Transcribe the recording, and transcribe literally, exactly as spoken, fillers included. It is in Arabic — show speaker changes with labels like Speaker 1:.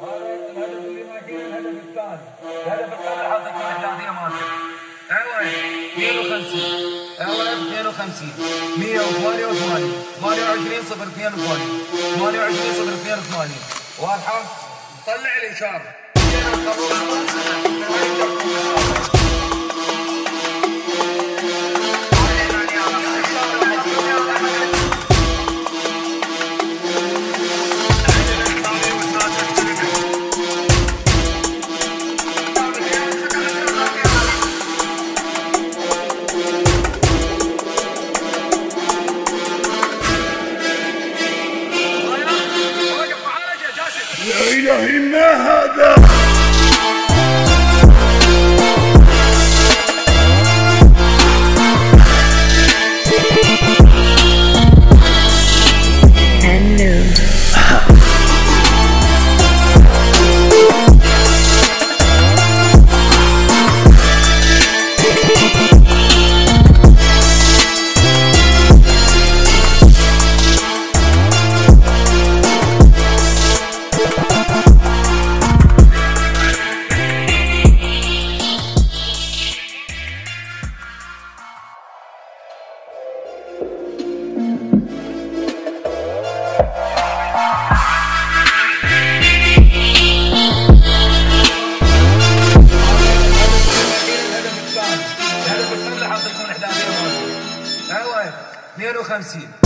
Speaker 1: الهدف اللي ما كان الهدف الثاني، الهدف الثاني حاطط الاحداثيه مالته. ايوه اثنين وخمسين، ايوه اثنين وخمسين، مئة وثمانية وثمانين، ثمانية وعشرين صفر اثنين وثمانين، ثمانية وعشرين صفر اثنين وثمانين. واضحه؟ طلع الاشاره.
Speaker 2: لا إله إلا هذا.
Speaker 1: اثنين وخمسين